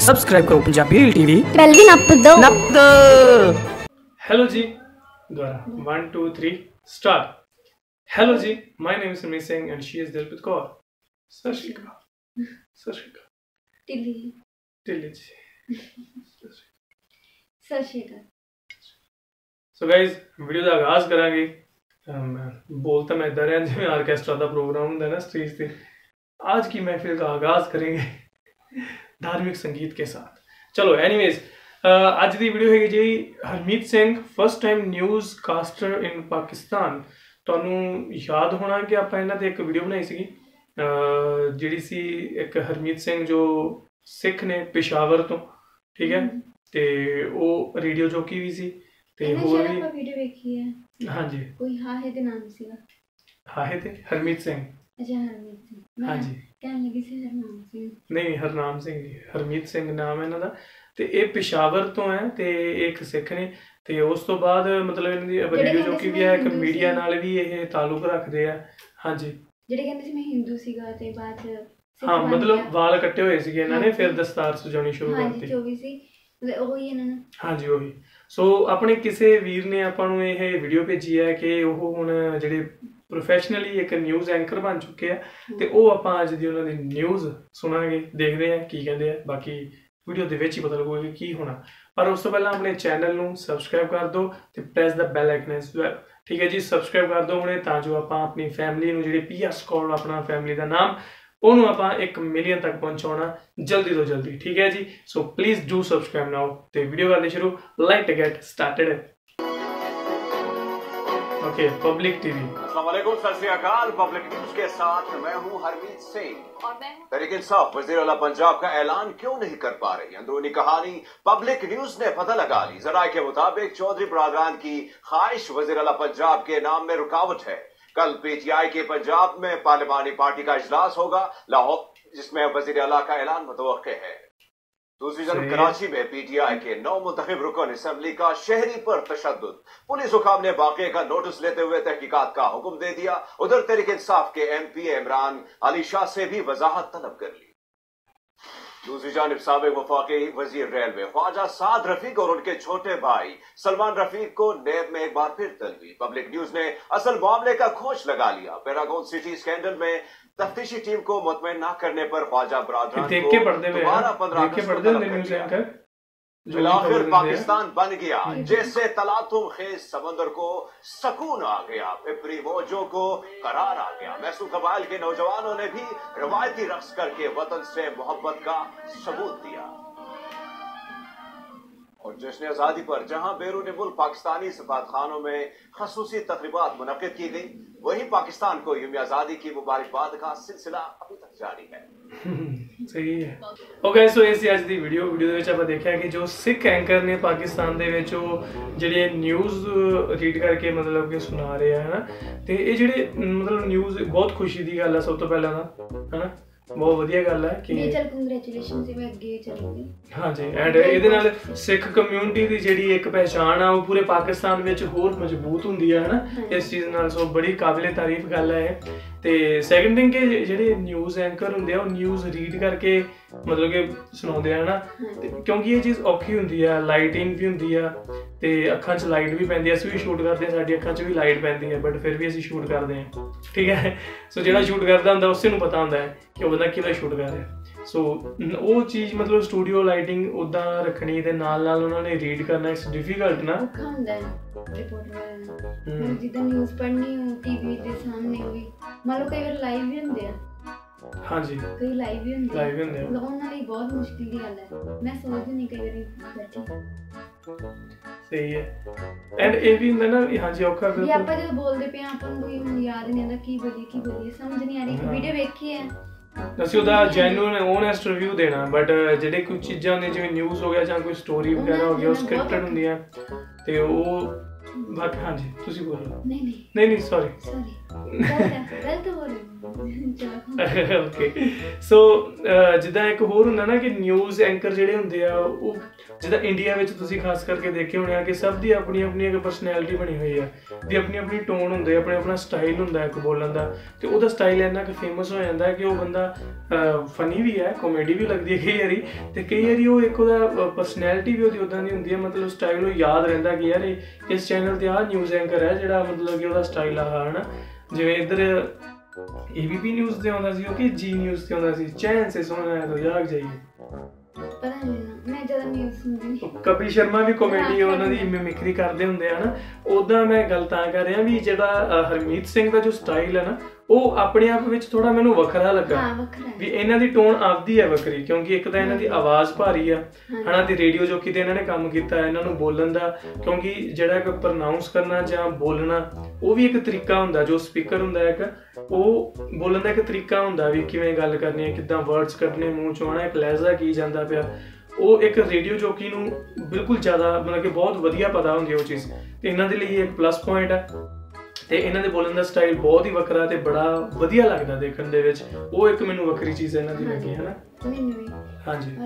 Subscribe करो Punjabi reel TV, bell भी नप दो। हेलो जी, दोबारा 1 2 3 स्टार्ट। हेलो जी, my name is Ramesh Singh and she is Dilpreet Kaur. Sat Sri अकाल। सत श्री अकाल टिल्ली टिल्ली जी। सत श्री अकाल। सो गाइस, वीडियो का आगाज करांगे। बोलता मैं इधर है जिवें आर्केस्ट्रा का प्रोग्राम होंगे ना स्टेज पे। आज की महफिल का आगाज करेंगे धार्मिक संगीत के साथ। चलो एनीवेज, ਅੱਜ ਦੀ ਵੀਡੀਓ ਹੈਗੀ ਜੀ Harmeet Singh first time newscaster in Pakistan. ਤੁਹਾਨੂੰ ਯਾਦ ਹੋਣਾ ਕਿ ਆਪਾਂ ਇਹਨਾਂ ਤੇ ਇੱਕ ਵੀਡੀਓ ਬਣਾਈ ਸੀਗੀ ਜਿਹੜੀ ਸੀ ਇੱਕ ਹਰਮੀਤ ਸਿੰਘ ਜੋ ਸਿੱਖ ਨੇ ਪਿਸ਼ਾਵਰ ਤੋਂ, ਠੀਕ ਹੈ, ਤੇ ਉਹ ਰੇਡੀਓ ਜੋਕੀ ਵੀ ਸੀ ਤੇ ਹੋਰ ਵੀ ਵੀਡੀਓ ਵੇਖੀ ਹੈ। ਹਾਂਜੀ, ਕੋਈ ਹਾਹੇ ਦੇ ਨਾਮ ਸੀਗਾ। ਹਾਹੇ ਤੇ ਹਰਮੀਤ ਸਿੰਘ। ਅੱਛਾ, ਹਰਮੀਤ ਸਿੰਘ। ਹਾਂਜੀ, ਕਹਿਣ ਲੱਗੀ ਸੀ ਹਰਨਾਮ ਸਿੰਘ। ਨਹੀਂ, ਹਰਨਾਮ ਸਿੰਘ ਜੀ, ਹਰਮੀਤ ਸਿੰਘ ਨਾਮ ਹੈ ਇਹਨਾਂ ਦਾ। ਤੇ ਇਹ ਪਿਸ਼ਾਵਰ ਤੋਂ ਹੈ ਤੇ ਇੱਕ ਸਿੱਖ ਨੇ ਤੇ ਉਸ ਤੋਂ ਬਾਅਦ ਮਤਲਬ ਇਹਨਾਂ ਦੀ ਰੇਡੀਓ ਜੋਕੀ ਵੀ ਹੈ, ਇੱਕ ਮੀਡੀਆ ਨਾਲ ਵੀ ਇਹ ਤਾਲੁਕ ਰੱਖਦੇ ਆ। ਹਾਂਜੀ, ਜਿਹੜੇ ਕਹਿੰਦੇ ਸੀ ਮੈਂ ਹਿੰਦੂ ਸੀਗਾ ਤੇ ਬਾਅਦ ਹਾਂ ਮਤਲਬ ਵਾਲ ਕੱਟੇ ਹੋਏ ਸੀਗੇ ਇਹਨਾਂ ਨੇ, ਫਿਰ ਦਸਤਾਰ ਸਜਾਉਣੀ ਸ਼ੁਰੂ ਕਰਤੀ। ਜੋ ਵੀ ਸੀ ਉਹੀ ਇਹਨਾਂ ਨੇ। ਹਾਂਜੀ, ਉਹੀ। ਸੋ ਆਪਣੇ ਕਿਸੇ ਵੀਰ ਨੇ ਆਪਾਂ ਨੂੰ ਇਹ ਵੀਡੀਓ ਭੇਜੀ ਹੈ ਕਿ ਉਹ ਹੁਣ ਜਿਹੜੇ ਪ੍ਰੋਫੈਸ਼ਨਲੀ ਇੱਕ ਨਿਊਜ਼ ਐਂਕਰ ਬਣ ਚੁੱਕੇ ਆ ਤੇ ਉਹ ਆਪਾਂ ਅੱਜ ਦੀ ਉਹਨਾਂ ਦੀ ਨਿਊਜ਼ ਸੁਣਾਂਗੇ, ਦੇਖਦੇ ਆ ਕੀ ਕਹਿੰਦੇ ਆ। ਬਾਕੀ ਵੀਡੀਓ ਦੇ ਵਿੱਚ ਹੀ ਪਤਾ ਲੱਗੂਗਾ ਕੀ ਹੋਣਾ, ਪਰ ਉਸ ਤੋਂ ਪਹਿਲਾਂ ਆਪਣੇ ਚੈਨਲ ਨੂੰ ਸਬਸਕ੍ਰਾਈਬ ਕਰ ਦਿਓ ਤੇ ਪ੍ਰੈਸ ਦਾ ਬੈਲ ਆਈਕਨ ਐਸ ਵੈਲ। ਠੀਕ ਹੈ ਜੀ, ਸਬਸਕ੍ਰਾਈਬ ਕਰ ਦਿਓ ਹੁਣੇ ਤਾਂ ਜੋ ਆਪਾਂ ਆਪਣੀ ਫੈਮਿਲੀ ਨੂੰ, ਜਿਹੜੀ ਪੀਆਰ ਸਕੁਆਡ ਆਪਣਾ ਫੈਮਿਲੀ ਦਾ ਨਾਮ, ਉਹਨੂੰ ਆਪਾਂ 1 ਮਿਲੀਅਨ ਤੱਕ ਪਹੁੰਚਾਉਣਾ ਜਲਦੀ ਤੋਂ ਜਲਦੀ। ਠੀਕ ਹੈ ਜੀ, so please do subscribe now ਤੇ ਵੀਡੀਓ ਕਰਦੇ ਸ਼ੁਰੂ। Like to get started. Okay, public TV. अस्सलाम वालेकुम, सत श्री अकाल। पब्लिक न्यूज के साथ मैं हूं हरमीत सिंह और मैं तहरीक इंसाफ। वज़ीर आला पंजाब का ऐलान क्यों नहीं कर पा रही, अंदरूनी कहानी पब्लिक न्यूज ने पता लगा ली। जराये के मुताबिक चौधरी बरादरान की ख्वाहिश वज़ीर आला पंजाब के नाम में रुकावट है। कल पीटीआई के पंजाब में पार्लिमानी पार्टी का इजलास होगा लाहौर, जिसमें वज़ीर आला का ऐलान मुतवक्के है। दूसरी तरफ कराची में पीटीआई के 9 मुंतखब रुकन असम्बली का शहरी पर तशद्दुद। पुलिस हुकाम ने वाक़े का नोटिस लेते हुए तहकीकात का हुक्म दे दिया। उधर तहरीक इंसाफ के MP इमरान अली शाह से भी वजाहत तलब कर ली। दूसरी जानिब साबिक वफाकी वजीर रेलवे ख्वाजा साद रफीक और उनके छोटे भाई सलमान रफीक को नेब में एक बार फिर तलबी। पब्लिक न्यूज ने असल मामले का खोज लगा लिया। पैरागॉन सिटी स्कैंडल में तफ्तीशी टीम को मुतमईन न करने पर ख्वाजा बरादरान को दोबारा 15 आखिर पाकिस्तान बन गया जैसे तलातुम खेज समंदर को सकून आ गया, पिपरी मौजों को करार आ गया। मैसूर कबाइल के नौजवानों ने भी रवायती रक्स करके वतन से मोहब्बत का सबूत दिया। और जश्न आज़ादी पर जहां बैरून मुल्क पाकिस्तानी सफारतखानों में खसूसी तकरीबात मुनक्किद की गई, वहीं पाकिस्तान को यौम आज़ादी की मुबारकबाद का सिलसिला अभी तक जारी है। ਸਹੀ ਹੈ। ਓਕੇ, ਸੋ ਇਹ ਸੀ ਅੱਜ ਦੀ ਵੀਡੀਓ ਦੇ ਵਿੱਚ ਆਪਾਂ ਦੇਖਿਆ ਕਿ ਜੋ ਸਿੱਖ ਐਂਕਰ ਨੇ ਪਾਕਿਸਤਾਨ ਦੇ ਵਿੱਚ ਉਹ ਜਿਹੜੇ ਨਿਊਜ਼ ਰੀਡ ਕਰਕੇ ਮਤਲਬ ਕਿ ਸੁਣਾ ਰਹੇ ਆ, ਹਨਾ। ਤੇ ਇਹ ਜਿਹੜੇ ਮਤਲਬ ਨਿਊਜ਼ ਬਹੁਤ ਖੁਸ਼ੀ ਦੀ ਗੱਲ ਹੈ ਸਭ ਤੋਂ ਪਹਿਲਾਂ ਤਾਂ, ਹਨਾ। ਬਹੁਤ ਵਧੀਆ ਗੱਲ ਹੈ ਕਿ ਕੰਗ੍ਰੈਚੁਲੇਸ਼ਨਸ ਜਿਵੇਂ ਅੱਗੇ ਚੱਲੂਗੀ। ਹਾਂਜੀ, ਐਂਡ ਇਹਦੇ ਨਾਲ ਸਿੱਖ ਕਮਿਊਨਿਟੀ ਦੀ ਜਿਹੜੀ ਇੱਕ ਪਹਿਚਾਣ ਆ ਉਹ ਪੂਰੇ ਪਾਕਿਸਤਾਨ ਵਿੱਚ ਹੋਰ ਮਜ਼ਬੂਤ ਹੁੰਦੀ ਹੈ, ਹਨਾ, ਇਸ ਚੀਜ਼ ਨਾਲ। ਸੋ ਬੜੀ ਕਾਬਿਲੇ ਤਾਰੀਫ ਗੱਲ ਹੈ ਇਹ। ਤੇ ਸੈਕੰਡ ਥਿੰਗ ਕਿ ਜਿਹੜੇ ਨਿਊਜ਼ ਐਂਕਰ ਹੁੰਦੇ ਆ ਉਹ ਨਿਊਜ਼ ਰੀਡ ਕਰਕੇ ਮਤਲਬ ਕਿ ਸੁਣਾਉਂਦੇ ਆ, ਹਨਾ। ਕਿਉਂਕਿ ਇਹ ਚੀਜ਼ ਔਖੀ ਹੁੰਦੀ ਆ, ਲਾਈਟਿੰਗ ਵੀ ਹੁੰਦੀ ਆ ਤੇ ਅੱਖਾਂ 'ਚ ਲਾਈਟ ਵੀ ਪੈਂਦੀ ਆ। ਅਸੀਂ ਵੀ ਸ਼ੂਟ ਕਰਦੇ ਹਾਂ, ਸਾਡੀ ਅੱਖਾਂ 'ਚ ਵੀ ਲਾਈਟ ਪੈਂਦੀ ਹੈ, ਬਟ ਫਿਰ ਵੀ ਅਸੀਂ ਸ਼ੂਟ ਕਰਦੇ ਹਾਂ, ਠੀਕ ਹੈ। ਸੋ ਜਿਹੜਾ ਸ਼ੂਟ ਕਰਦਾ ਹੁੰਦਾ ਉਸੇ ਨੂੰ ਪਤਾ ਹੁੰਦਾ ਹੈ ਕਿ ਉਹ ਬੰਦਾ ਕਿਵੇਂ ਸ਼ੂਟ ਕਰ ਰਿਹਾ। ਸੋ ਉਹ ਚੀਜ਼ ਮਤਲਬ ਸਟੂਡੀਓ ਲਾਈਟਿੰਗ ਉੱਦਾਂ ਰੱਖਣੀ ਤੇ ਨਾਲ ਨਾਲ ਉਹਨਾਂ ਨੇ ਰੀਡ ਕਰਨਾ, ਇਟਸ ਡਿਫਿਕਲਟ ਨਾ। ਜਿੱਦਾਂ ਨਿਊਜ਼ ਪੜ੍ਹਨੀ ਟੀਵੀ ਦੇ ਸਾਹਮਣੇ ਵੀ ਮੰਨ ਲਓ ਕਈ ਵਾਰ ਲਾਈਵ ਵੀ ਹੁੰਦੇ ਆ। ਹਾਂਜੀ, ਕਈ ਲਾਈਵ ਵੀ ਹੁੰਦੇ ਆ, ਮਤਲਬ ਉਹਨਾਂ ਲਈ ਬਹੁਤ ਮੁਸ਼ਕਿਲ ਦੀ ਗੱਲ ਹੈ। ਮੈਂ ਸੋਚਦੀ ਨਹੀਂ ਕਈ ਵਾਰੀ ਬੈਠੀ। ਸਹੀ ਹੈ। ਐਂਡ ਇਹ ਵੀ ਹੁੰਦਾ ਨਾ, ਹਾਂਜੀ, ਔਖਾ ਵੀ ਆਪਾਂ ਜਦੋਂ ਬੋਲਦੇ ਪਏ ਆਪਾਂ ਨੂੰ ਕੋਈ ਹੁਣ ਯਾਦ ਨਹੀਂ ਆਉਂਦਾ ਕੀ ਬੋਲੀਏ ਸਮਝ ਨਹੀਂ ਆ ਰਹੀ। ਵੀਡੀਓ ਵੇਖੀ ਹੈ, ਅਸੀਂ ਉਹਦਾ ਜੈਨੂਇਨ ਓਨੈਸਟ ਰਿਵਿਊ ਦੇਣਾ, ਬਟ ਜਿਹੜੇ ਕੁਝ ਚੀਜ਼ਾਂ ਹੁੰਦੀਆਂ ਜਿਵੇਂ ਨਿਊਜ਼ ਹੋ ਗਿਆ ਜਾਂ ਕੋਈ ਸਟੋਰੀ ਵਗੈਰਾ ਹੋ ਗਿਆ ਉਹ ਸਕ੍ਰਿਪਟਡ ਹੁੰਦੀਆਂ ਤੇ ਉਹ ਬਾਕੀ। ਹਾਂਜੀ, ਤੁਸੀਂ ਬੋਲੋ। ਨਹੀਂ ਸੌਰੀ ਗਲਤ ਬੋਲ ਰਹੇ। ਓਕੇ ਸੋ ਜਿੱਦਾਂ ਇੱਕ ਹੋਰ ਹੁੰਦਾ ਨਾ ਕਿ ਨਿਊਜ਼ ਐਂਕਰ ਜਿਹੜੇ ਹੁੰਦੇ ਆ ਉਹ ਜਿੱਦਾਂ ਇੰਡੀਆ ਵਿੱਚ ਤੁਸੀਂ ਖਾਸ ਕਰਕੇ ਦੇਖੇ ਹੋਣੇ ਆ ਕਿ ਸਭ ਦੀ ਆਪਣੀ ਆਪਣੀ ਇੱਕ ਪਰਸਨੈਲਿਟੀ ਬਣੀ ਹੋਈ ਆ ਵੀ ਆਪਣੀ ਆਪਣੀ ਟੋਨ ਹੁੰਦੇ ਆਪਣਾ ਆਪਣਾ ਸਟਾਈਲ ਹੁੰਦਾ ਇੱਕ ਬੋਲਣ ਦਾ ਤੇ ਉਹਦਾ ਸਟਾਈਲ ਇੰਨਾ ਕੁ ਫੇਮਸ ਹੋ ਜਾਂਦਾ ਕਿ ਉਹ ਬੰਦਾ ਫਨੀ ਵੀ ਹੈ ਕਾਮੇਡੀ ਵੀ ਲੱਗਦੀ ਹੈ ਕਈ ਵਾਰੀ ਤੇ ਕਈ ਵਾਰੀ ਉਹ ਇੱਕ ਉਹਦਾ ਪਰਸਨੈਲਿਟੀ ਵੀ ਉਹਦੀ ਉਦਾਂ ਦੀ ਹੁੰਦੀ ਹੈ ਮਤਲਬ ਸਟਾਈਲ ਉਹ ਯਾਦ ਰਹਿੰਦਾ ਕਿ ਯਾਰ ਇਸ ਚੈਨਲ ਤੇ ਆਹ ਨਿਊਜ਼ ਐਂਕਰ ਹੈ ਜਿਹੜਾ ਮਤਲਬ ਕਿ ਉਹਦਾ ਸਟਾਈਲ ਆ ਹੈ ਨਾ ਜਿਵੇਂ ਇੱਧਰ ABP ਨਿਊਜ਼ ਤੇ ਆਉਂਦਾ ਸੀ ਉਹ ਕਿ ਜੀ ਨਿਊਜ਼ ਤੇ ਆਉਂਦਾ ਸੀ ਚੈਨ ਸੇ ਸੋਨਾ ਹੈ ਤਾਂ ਜਾਗ ਜਾਈਏ ਪਤਾ ਨਹੀਂ ਮੈਂ ਜ਼ਿਆਦਾ ਨਿਊਜ਼ ਸੁਣਦੀ ਨਹੀਂ ਕਪਿਲ ਸ਼ਰਮਾ ਵੀ ਕਾਮੇਡੀ ਉਹਨਾਂ ਦੀ ਮਿਮਿਕਰੀ ਕਰਦੇ ਹੁੰਦੇ ਆ ਨਾ ਉਦਾਂ ਮੈਂ ਗੱਲ ਤਾਂ ਕਰ ਰਿਹਾ ਵੀ ਜਿਹੜਾ ਹਰਮੀਤ ਸਿੰਘ ਦਾ ਜੋ ਸਟਾਈਲ ਹੈ ਨਾ ਉਹ ਆਪਣੇ ਆਪ ਵਿੱਚ ਥੋੜਾ ਮੈਨੂੰ ਵੱਖਰਾ ਲੱਗਾ ਵੀ ਇਹਨਾਂ ਦੀ ਟੋਨ ਆਪਦੀ ਹੈ ਵੱਖਰੀ ਕਿਉਂਕਿ ਇੱਕ ਤਾਂ ਇਹਨਾਂ ਦੀ ਆਵਾਜ਼ ਭਾਰੀ ਆ ਹਨਾ ਤੇ ਰੇਡੀਓ ਜੋਕੀ ਤੇ ਇਹਨਾਂ ਨੇ ਕੰਮ ਕੀਤਾ ਇਹਨਾਂ ਨੂੰ ਬੋਲਣ ਦਾ ਕਿਉਂਕਿ ਜਿਹੜਾ ਇੱਕ ਪ੍ਰੋਨਾਂਸ ਕਰਨਾ ਜਾਂ ਬੋਲਣਾ ਉਹ ਵੀ ਇੱਕ ਤਰੀਕਾ ਹੁੰਦਾ ਜੋ ਸਪੀਕਰ ਹੁੰਦਾ ਇੱਕ ਉਹ ਬੋਲਣ ਦਾ ਇੱਕ ਤਰੀਕਾ ਹੁੰਦਾ ਵੀ ਕਿਵੇਂ ਗੱਲ ਕਰਨੀ ਹੈ ਕਿੱਦਾਂ ਵਰਡਸ ਕੱਢਣੇ ਮੂੰਹ ਚੋਂ ਆਉਣਾ ਇੱਕ ਲਹਿਜ਼ਾ ਕੀ ਜਾਂਦਾ ਪਿਆ ਉਹ ਇੱਕ ਰੇਡੀਓ ਜੋਕੀ ਨੂੰ ਬਿਲਕੁਲ ਜ਼ਿਆਦਾ ਮਤਲਬ ਕਿ ਬਹੁਤ ਵਧੀਆ ਪਤਾ ਹੁੰਦੀ ਉਹ ਚੀਜ਼ ਤੇ ਇਹਨਾਂ ਦੇ ਲਈ ਇੱਕ ਪਲੱਸ ਪੁਆਇੰਟ ਹੈ ਤੇ ਇਹਨਾਂ ਦੇ ਬੋਲਣ ਦਾ ਸਟਾਈਲ ਬਹੁਤ ਹੀ ਵੱਖਰਾ ਤੇ ਬੜਾ ਵਧੀਆ ਲੱਗਦਾ ਦੇਖਣ ਦੇ ਵਿੱਚ ਉਹ ਇੱਕ ਮੈਨੂੰ ਵੱਖਰੀ ਚੀਜ਼ ਇਹਨਾਂ ਦੀ ਲੱਗੀ ਹੈ ਨਾ ਮੈਨੂੰ ਵੀ ਹਾਂਜੀ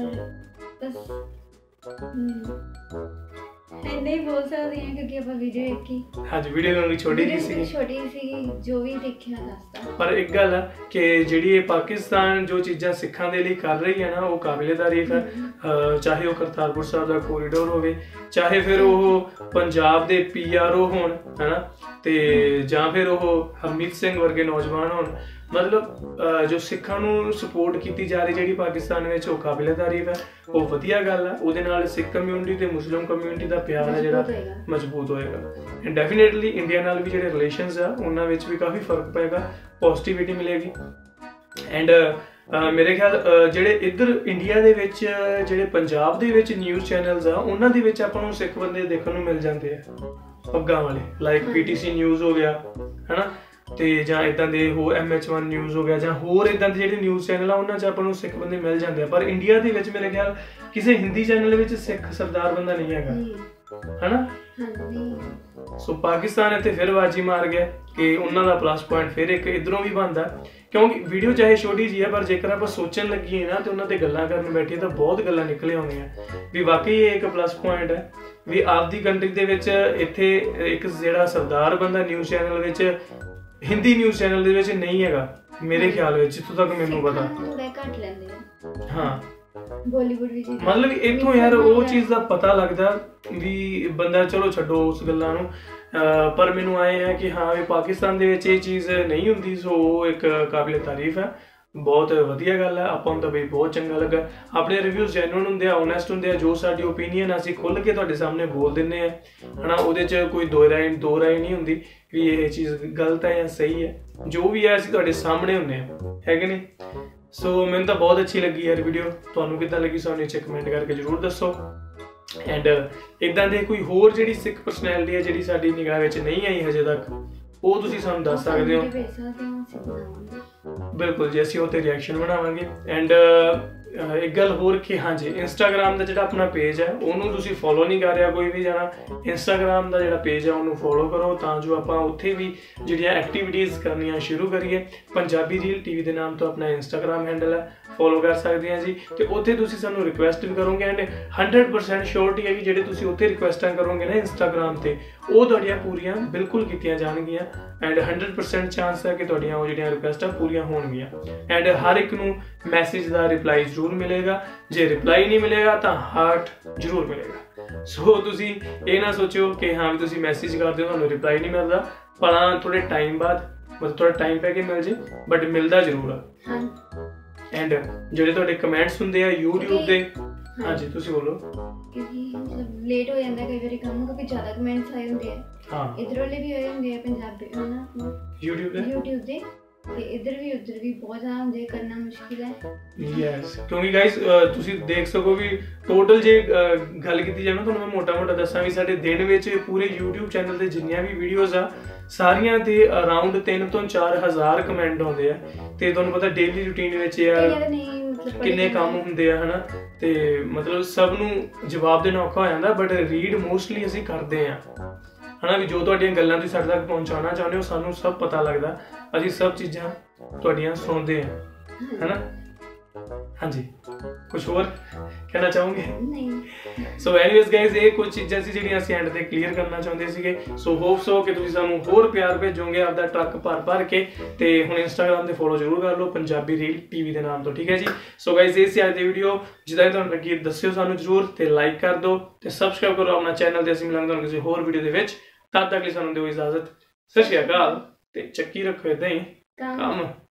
ਨਹੀਂ ਬੋਲ ਸਕਦੀ ਹਾਂ ਕਿਉਂਕਿ ਆਪਾਂ ਵੀਡੀਓ ਦੇਖੀ ਹਾਂਜੀ ਵੀਡੀਓ ਨੂੰ ਛੋਟੀ ਜਿਹੀ ਸੀ ਜੋ ਵੀ ਦੇਖਿਆ ਦੱਸਦਾ ਪਰ ਇੱਕ ਗੱਲ ਆ ਕਿ ਜਿਹੜੀ ਇਹ ਪਾਕਿਸਤਾਨ ਜੋ ਚੀਜ਼ਾਂ ਸਿੱਖਾਂ ਦੇ ਲਈ ਕਰ ਰਹੀ ਹੈ ਨਾ ਉਹ ਕਾਬਿਲੇ ਤਾਰੀਫ ਹੈ ਚਾਹੇ ਉਹ ਕਰਤਾਰਪੁਰ ਸਾਹਿਬ ਦਾ ਕੋਰੀਡੋਰ ਹੋਵੇ ਚਾਹੇ ਫਿਰ ਉਹ ਪੰਜਾਬ ਦੇ PRO ਹੋਣ ਹਨਾ ਤੇ ਜਾਂ ਫਿਰ ਉਹ ਹਰਮੀਤ ਸਿੰਘ ਵਰਗੇ ਨੌਜਵਾਨ ਹੋਣ ਮਤਲਬ ਜੋ ਸਿੱਖਾਂ ਨੂੰ ਸਪੋਰਟ ਕੀਤੀ ਜਾ ਰਹੀ ਜਿਹੜੀ ਪਾਕਿਸਤਾਨ ਵਿੱਚ ਉਹ ਕਾਬਿਲੇ ਤਾਰੀਫ ਹੈ ਉਹ ਵਧੀਆ ਗੱਲ ਹੈ ਉਹਦੇ ਨਾਲ ਸਿੱਖ ਕਮਿਊਨਿਟੀ ਤੇ ਮੁਸਲਿਮ ਕਮਿਊਨਿਟੀ ਦਾ ਪਿਆਰ ਹੈ ਜਿਹੜਾ ਮਜ਼ਬੂਤ ਹੋਏਗਾ ਐਂਡ ਡੈਫੀਨੇਟਲੀ ਇੰਡੀਆ ਨਾਲ ਵੀ ਜਿਹੜੇ ਰਿਲੇਸ਼ਨਸ ਆ ਉਹਨਾਂ ਵਿੱਚ ਵੀ ਕਾਫੀ ਫਰਕ ਪਏਗਾ ਪੋਜ਼ਿਟਿਵਿਟੀ ਮਿਲੇਗੀ ਐਂਡ ਮੇਰੇ ਖਿਆਲ ਜਿਹੜੇ ਇੱਧਰ ਇੰਡੀਆ ਦੇ ਵਿੱਚ ਜਿਹੜੇ ਪੰਜਾਬ ਦੇ ਵਿੱਚ ਨਿਊਜ਼ ਚੈਨਲਸ ਆ ਉਹਨਾਂ ਦੇ ਵਿੱਚ ਆਪਾਂ ਨੂੰ ਸਿੱਖ ਬੰਦੇ ਦੇਖਣ ਨੂੰ ਮਿਲ ਜਾਂਦੇ ਆ ਪੱਗਾਂ ਵਾਲੇ ਲਾਈਕ PTC ਨਿਊਜ਼ ਹੋ ਗਿਆ ਹਨਾ ਤੇ ਜਾਂ ਇਦਾਂ ਦੇ ਹੋਰ MH1 ਨਿਊਜ਼ ਹੋ ਗਿਆ ਜਾਂ ਹੋਰ ਇਦਾਂ ਦੇ ਜਿਹੜੇ ਨਿਊਜ਼ ਚੈਨਲ ਆ ਉਹਨਾਂ 'ਚ ਆਪਾਂ ਨੂੰ ਸਿੱਖ ਬੰਦੇ ਮਿਲ ਜਾਂਦੇ ਆ ਪਰ ਇੰਡੀਆ ਦੇ ਵਿੱਚ ਮੇਰੇ ਖਿਆਲ ਕਿਸੇ ਹਿੰਦੀ ਚੈਨਲ ਵਿੱਚ ਸਿੱਖ ਸਰਦਾਰ ਬੰਦਾ ਨਹੀਂ ਹੈਗਾ ਹਨਾ ਸੋ ਪਾਕਿਸਤਾਨ ਇੱਥੇ ਫਿਰ ਬਾਜੀ ਮਾਰ ਗਿਆ ਕਿ ਉਹਨਾਂ ਦਾ ਪਲੱਸ ਪੁਆਇੰਟ ਫਿਰ ਇੱਕ ਇਧਰੋਂ ਵੀ ਬਣਦਾ ਕਿਉਂਕਿ ਵੀਡੀਓ ਚਾਹੇ ਛੋਟੀ ਜਿਹੀ ਹੈ ਪਰ ਜੇਕਰ ਆਪਾਂ ਸੋਚਣ ਲੱਗੀਏ ਨਾ ਤੇ ਉਹਨਾਂ ਤੇ ਗੱਲਾਂ ਕਰਨ ਬੈਠੀਏ ਤਾਂ ਬਹੁਤ ਗੱਲਾਂ ਨਿਕਲੇ ਆਉਂਦੀਆਂ ਵੀ ਵਾਕਈ ਇਹ ਇੱਕ ਪਲੱਸ ਪੁਆਇੰਟ ਹੈ ਵੀ ਆਪਦੀ ਕੰਟਰੀ ਦੇ ਵਿੱਚ ਇੱਥੇ ਇੱਕ ਜਿਹੜਾ ਸਰਦਾਰ ਬੰਦਾ ਨਿਊਜ਼ ਚੈਨਲ ਵਿੱਚ ਹਿੰਦੀ ਨਿਊਜ਼ ਚੈਨਲ ਦੇ ਵਿੱਚ ਨਹੀਂ ਹੈਗਾ ਮੇਰੇ ਖਿਆਲ ਵਿੱਚ ਜਿੱਥੋਂ ਤੱਕ ਮੈਨੂੰ ਪਤਾ ਥੋੜਾ ਘੱਟ ਲੈਂਦੇ ਆ ਹਾਂ ਬਾਲੀਵੁੱਡ ਵਿੱਚ ਮਤਲਬ ਇੱਥੋਂ ਯਾਰ ਉਹ ਚੀਜ਼ ਦਾ ਪਤਾ ਲੱਗਦਾ ਵੀ ਬੰਦਾ ਚਲੋ ਛੱਡੋ ਉਸ ਗੱਲਾਂ ਨੂੰ ਪਰ ਮੈਨੂੰ ਆਏ ਹੈ ਕਿ ਹਾਂ ਵੀ ਪਾਕਿਸਤਾਨ ਦੇ ਵਿੱਚ ਇਹ ਚੀਜ਼ ਨਹੀਂ ਹੁੰਦੀ ਸੋ ਉਹ ਇੱਕ ਕਾਬਿਲੇ ਤਾਰੀਫ ਹੈ ਬਹੁਤ ਵਧੀਆ ਗੱਲ ਹੈ ਆਪਾਂ ਨੂੰ ਤਾਂ ਬਈ ਬਹੁਤ ਚੰਗਾ ਲੱਗਾ ਆਪਣੇ ਰਿਵਿਊਜ਼ ਜੈਨੂਇਨ ਹੁੰਦੇ ਆ ਓਨੈਸਟ ਹੁੰਦੇ ਆ ਜੋ ਸਾਡੀ ਓਪੀਨੀਅਨ ਅਸੀਂ ਖੁੱਲ੍ਹ ਕੇ ਤੁਹਾਡੇ ਸਾਹਮਣੇ ਬੋਲ ਦਿੰਦੇ ਆ ਹਨਾ ਉਹਦੇ 'ਚ ਕੋਈ ਦੋ ਰਾਏ ਨਹੀਂ ਹੁੰਦੀ ਵੀ ਇਹ ਚੀਜ਼ ਗਲਤ ਹੈ ਜਾਂ ਸਹੀ ਹੈ ਜੋ ਵੀ ਹੈ ਅਸੀਂ ਤੁਹਾਡੇ ਸਾਹਮਣੇ ਹੁੰਦੇ ਆ ਹੈ ਕਿ ਨਹੀਂ ਸੋ ਮੈਨੂੰ ਤਾਂ ਬਹੁਤ ਅੱਛੀ ਲੱਗੀ ਯਾਰ ਵੀਡੀਓ ਤੁਹਾਨੂੰ ਕਿੱਦਾਂ ਲੱਗੀ ਸਾਨੂੰ ਨੀਚੇ ਕਮੈਂਟ ਕਰਕੇ ਜ਼ਰੂਰ ਦੱਸੋ ਐਂਡ ਇਦਾਂ ਦੇ ਕੋਈ ਹੋਰ ਜਿਹੜੀ ਸਿੱਖ ਪਰਸਨੈਲਿਟੀ ਹੈ ਜਿਹੜੀ ਸਾਡੀ ਨਿਗਾਹ ਵਿੱਚ ਨਹੀਂ ਆਈ ਹਜੇ ਤੱਕ ਉਹ ਤੁਸੀਂ ਸਾਨੂੰ ਦੱਸ ਸਕਦੇ ਹੋ ਬਿਲਕੁਲ ਜੀ ਅਸੀਂ ਉਹ ਤੇ ਰਿਐਕਸ਼ਨ ਬਣਾਵਾਂਗੇ ਐਂਡ ਇੱਕ ਗੱਲ ਹੋਰ ਕਿ ਹਾਂਜੀ ਇੰਸਟਾਗ੍ਰਾਮ ਦਾ ਜਿਹੜਾ ਆਪਣਾ ਪੇਜ ਹੈ ਉਹਨੂੰ ਤੁਸੀਂ ਫੋਲੋ ਨਹੀਂ ਕਰ ਰਿਹਾ ਕੋਈ ਵੀ ਜਾਣਾ ਇੰਸਟਾਗ੍ਰਾਮ ਦਾ ਜਿਹੜਾ ਪੇਜ ਹੈ ਉਹਨੂੰ ਫੋਲੋ ਕਰੋ ਤਾਂ ਜੋ ਆਪਾਂ ਉੱਥੇ ਵੀ ਜਿਹੜੀਆਂ ਐਕਟੀਵਿਟੀਜ਼ ਕਰਨੀਆਂ ਸ਼ੁਰੂ ਕਰੀਏ ਪੰਜਾਬੀ ਰੀਲ TV ਦੇ ਨਾਮ ਤੋਂ ਆਪਣਾ ਇੰਸਟਾਗ੍ਰਾਮ ਹੈਂਡਲ ਹੈ ਫੋਲੋ ਕਰ ਸਕਦੇ ਹਾਂ ਜੀ ਤੇ ਉੱਥੇ ਤੁਸੀਂ ਸਾਨੂੰ ਰਿਕੁਐਸਟ ਵੀ ਕਰੋਗੇ ਐਂਡ 100% ਸ਼ੋਰਟੀ ਹੈ ਕਿ ਜਿਹੜੇ ਤੁਸੀਂ ਉੱਥੇ ਰਿਕੁਐਸਟਾਂ ਕਰੋਗੇ ਨਾ ਇੰਸਟਾਗ੍ਰਾਮ ਤੇ ਉਹ ਤੁਹਾਡੀਆਂ ਪੂਰੀਆਂ ਬਿਲਕੁਲ ਕੀਤੀਆਂ ਜਾਣਗੀਆਂ ਐਂਡ 100% ਚਾਂਸ ਹੈ ਕਿ ਤੁਹਾਡੀਆਂ ਉਹ ਜਿਹੜੀਆਂ ਰਿਕੁਐਸਟਾਂ ਪੂਰੀਆਂ ਹੋਣਗੀਆਂ ਐਂਡ ਹਰ ਇੱਕ ਨੂੰ ਮੈਸੇਜ ਦਾ ਰਿਪਲਾਈ ਜ਼ਰੂਰ ਮਿਲੇਗਾ ਜੇ ਰਿਪਲਾਈ ਨਹੀਂ ਮਿਲੇਗਾ ਤਾਂ ਹਾਰਟ ਜ਼ਰੂਰ ਮਿਲੇਗਾ ਸੋ ਤੁਸੀਂ ਇਹ ਨਾ ਸੋਚੋ ਕਿ ਹਾਂ ਵੀ ਤੁਸੀਂ ਮੈਸੇਜ ਕਰਦੇ ਹੋ ਤੁਹਾਨੂੰ ਰਿਪਲਾਈ ਨਹੀਂ ਮਿਲਦਾ ਪਰ ਥੋੜੇ ਟਾਈਮ ਬਾਅਦ ਮਤਲਬ ਥੋੜਾ ਟਾਈਮ ਪੈ ਕੇ ਮਿਲ ਜੇ ਬਟ ਮਿਲਦਾ ਜ਼ਰੂਰ ਆ ਐਂਡ ਜਿਹੜੇ ਤੁਹਾਡੇ ਕਮੈਂਟਸ ਹੁੰਦੇ ਆ YouTube ਦੇ ਹਾਂਜੀ ਤੁਸੀਂ ਬੋਲੋ ਕਿਉਂਕਿ ਮਤਲਬ ਲੇਟ ਹੋ ਜਾਂਦਾ ਕਈ ਵਾਰੀ ਕੰਮ ਕਿਉਂਕਿ ਜ਼ਿਆਦਾ ਕਮੈਂਟਸ ਆਏ ਹੁੰਦੇ ਆ ਹਾਂ ਇਧਰ ਵਾਲੇ ਵੀ ਆਏ ਹੁੰਦੇ ਆ ਪੰਜਾਬੀ ਹਨਾ YouTube ਦੇ ਤੇ ਇਧਰ ਵੀ ਉਧਰ ਵੀ ਬਹੁਤ ਜ਼ਿਆਦਾ ਹੁੰਦੇ ਕਰਨਾ ਮੁਸ਼ਕਿਲ ਹੈ ਯੈਸ ਕਿਉਂਕਿ ਗਾਇਸ ਤੁਸੀਂ ਦੇਖ ਸਕੋ ਵੀ ਟੋਟਲ ਜੇ ਗੱਲ ਕੀਤੀ ਜਾਵੇ ਤੁਹਾਨੂੰ ਮੈਂ ਮੋਟਾ ਦੱਸਾਂ ਵੀ ਸਾਡੇ ਦਿਨ ਵਿੱਚ ਪੂਰੇ YouTube ਚੈਨਲ ਤੇ ਜਿੰਨੀਆਂ ਵੀ ਵੀਡੀਓਜ਼ ਆ ਸਾਰੀਆਂ ਤੇ ਅਰਾਊਂਡ 3 ਤੋਂ 4000 ਕਮੈਂਟ ਆਉਂਦੇ ਆ ਤੇ ਤੁਹਾਨੂੰ ਪਤਾ ਡੇਲੀ ਰੂਟੀਨ ਵਿੱਚ ਯਾਰ ਕਿੰਨੇ ਕੰਮ ਹੁੰਦੇ ਆ ਹਨਾ ਤੇ ਮਤਲਬ ਸਭ ਨੂੰ ਜਵਾਬ ਦੇਣਾ ਔਖਾ ਹੋ ਜਾਂਦਾ ਬਟ ਰੀਡ ਮੋਸਟਲੀ ਅਸੀਂ ਕਰਦੇ ਆ ਹਨਾ ਵੀ ਜੋ ਤੁਹਾਡੀਆਂ ਗੱਲਾਂ ਤੁਸੀਂ ਸਾਡੇ ਤੱਕ ਪਹੁੰਚਾਉਣਾ ਚਾਹੁੰਦੇ ਹੋ ਸਾਨੂੰ ਸਭ ਪਤਾ ਲੱਗਦਾ ਅਸੀਂ ਸਭ ਚੀਜ਼ਾਂ ਤੁਹਾਡੀਆਂ ਸੁਣਦੇ ਆ ਹੈਨਾ। ਹਾਂਜੀ ਕੁਝ ਹੋਰ ਕਹਿਣਾ ਚਾਹੋਗੇ? ਨਹੀਂ। ਸੋ ਐਨੀਵੇਜ਼ ਗਾਇਜ਼ ਇਹ ਕੁਝ ਚੀਜ਼ਾਂ ਸੀ ਜਿਹੜੀਆਂ ਅਸੀਂ ਐਂਡ ਤੇ ਕਲੀਅਰ ਕਰਨਾ ਚਾਹੁੰਦੇ ਸੀਗੇ। ਸੋ ਹੋਪ ਸੋ ਕਿ ਤੁਸੀਂ ਸਾਨੂੰ ਹੋਰ ਪਿਆਰ ਭੇਜੋਗੇ ਆਪਦਾ ਟਰੱਕ ਭਰ ਕੇ। ਤੇ ਹੁਣ ਇੰਸਟਾਗ੍ਰਾਮ ਤੇ ਫੋਲੋ ਜ਼ਰੂਰ ਕਰ ਲਓ ਪੰਜਾਬੀ ਰੀਲ ਟੀਵੀ ਦੇ ਨਾਮ ਤੋਂ, ਠੀਕ ਹੈ ਜੀ। ਸੋ ਗਾਇਜ਼ ਇਹ ਸੀ ਅੱਜ ਦੀ ਵੀਡੀਓ, ਜਿੱਦਾਂ ਤੁਹਾਨੂੰ ਲੱਗੀ ਦੱਸਿਓ ਸਾਨੂੰ ਜ਼ਰੂਰ, ਤੇ ਲਾਈਕ ਕਰ ਦਿਓ ਤੇ ਸਬਸਕ੍ਰਾਈਬ ਕਰੋ ਆਪਣਾ ਚੈਨਲ ਤੇ। ਅਸੀਂ ਮਿਲਾਂਗੇ ਤੁਹਾਨੂੰ ਕਿਸੇ ਹੋਰ ਵੀਡੀਓ ਦੇ ਵਿੱਚ, ਤਦ ਤੱਕ ਲਈ ਸਾਨੂੰ ਦਿਓ ਇਜਾਜ਼ਤ। ਸਤਿ ਸ਼੍ਰੀ ਅਕਾਲ ਤੇ ਚੱਕੀ ਰੱਖੋ ਏਦਾਂ ਹੀ ਕੰਮ।